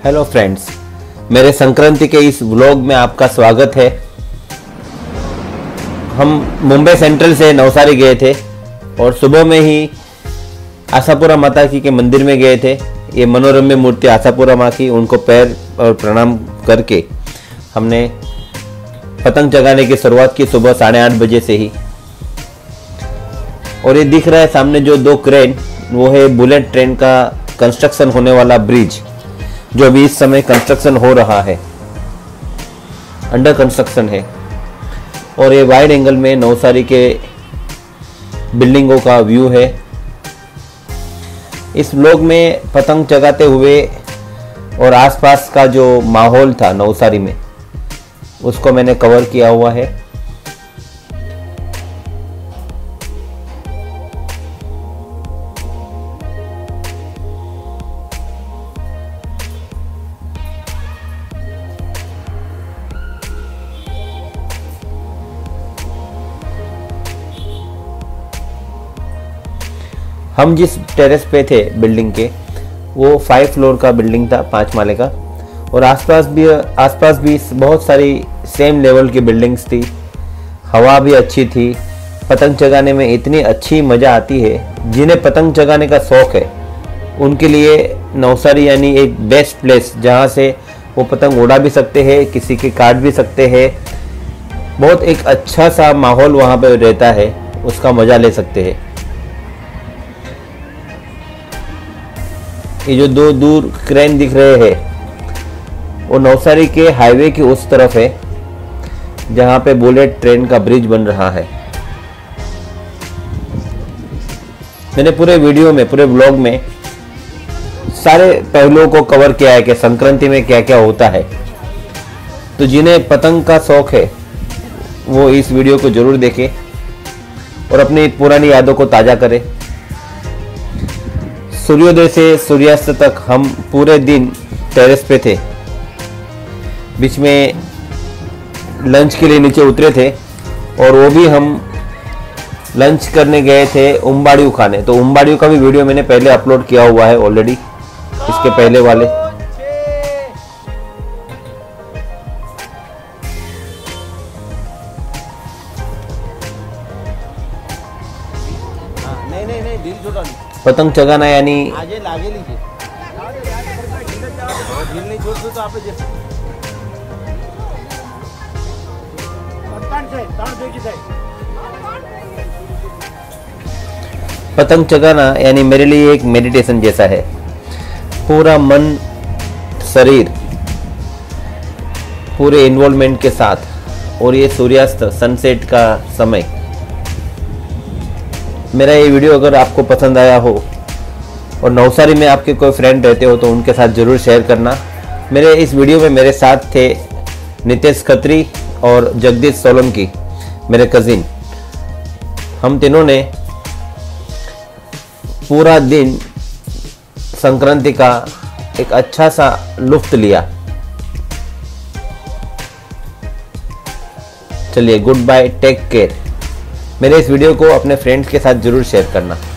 Hello friends, मेरे संक्रांति के इस व्लॉग में आपका स्वागत है। हम मुंबई सेंट्रल से नवसारी गए थे और सुबह में ही आशापुरा माता जी के मंदिर में गए थे। ये मनोरम्य मूर्ति आशापुरा माँ की, उनको पैर और प्रणाम करके हमने पतंग चगाने की शुरुआत की सुबह 8:30 बजे से ही। और ये दिख रहा है सामने जो 2 क्रेन, वो है बुलेट ट्रेन का कंस्ट्रक्शन होने वाला ब्रिज, जो अभी इस समय कंस्ट्रक्शन हो रहा है, अंडर कंस्ट्रक्शन है। और ये वाइड एंगल में नवसारी के बिल्डिंगों का व्यू है। इस व्लॉग में पतंग चगाते हुए और आसपास का जो माहौल था नवसारी में, उसको मैंने कवर किया हुआ है। हम जिस टेरेस पे थे बिल्डिंग के, वो 5 फ्लोर का बिल्डिंग था, 5 माले का। और आसपास भी बहुत सारी सेम लेवल की बिल्डिंग्स थी। हवा भी अच्छी थी। पतंग चगाने में इतनी अच्छी मज़ा आती है। जिन्हें पतंग चगाने का शौक़ है उनके लिए नवसारी यानी एक बेस्ट प्लेस, जहाँ से वो पतंग उड़ा भी सकते हैं, किसी के काट भी सकते हैं। बहुत एक अच्छा सा माहौल वहाँ पर रहता है, उसका मज़ा ले सकते हैं। ये जो 2 दूर क्रेन दिख रहे हैं, वो नवसारी के हाईवे की उस तरफ है जहाँ पे बुलेट ट्रेन का ब्रिज बन रहा है। मैंने पूरे वीडियो में, पूरे ब्लॉग में सारे पहलुओं को कवर किया है कि संक्रांति में क्या क्या होता है। तो जिन्हें पतंग का शौक है वो इस वीडियो को जरूर देखें और अपनी पुरानी यादों को ताज़ा करें। सूर्योदय से सूर्यास्त तक हम पूरे दिन टेरेस पे थे। बीच में लंच के लिए नीचे उतरे थे और वो भी हम लंच करने गए थे उम्बाड़ियों खाने। तो उम्बाड़ियों का भी वीडियो मैंने पहले अपलोड किया हुआ है ऑलरेडी, इसके पहले वाले। नहीं ढील छोटा पतंग चगाना यानी आगे लागे लीजिए, ढील नहीं छोड़ दो तो आप पतंग चगाना यानी मेरे लिए एक मेडिटेशन जैसा है। पूरा मन, शरीर, पूरे इन्वॉल्वमेंट के साथ। और ये सूर्यास्त, सनसेट का समय। मेरा ये वीडियो अगर आपको पसंद आया हो और नवसारी में आपके कोई फ्रेंड रहते हो तो उनके साथ ज़रूर शेयर करना। मेरे इस वीडियो में मेरे साथ थे नितेश खत्री और जगदीश सोलंकी, मेरे कज़िन। हम तीनों ने पूरा दिन संक्रांति का एक अच्छा सा लुत्फ़ लिया। चलिए, गुड बाय, टेक केयर। मेरे इस वीडियो को अपने फ्रेंड्स के साथ ज़रूर शेयर करना।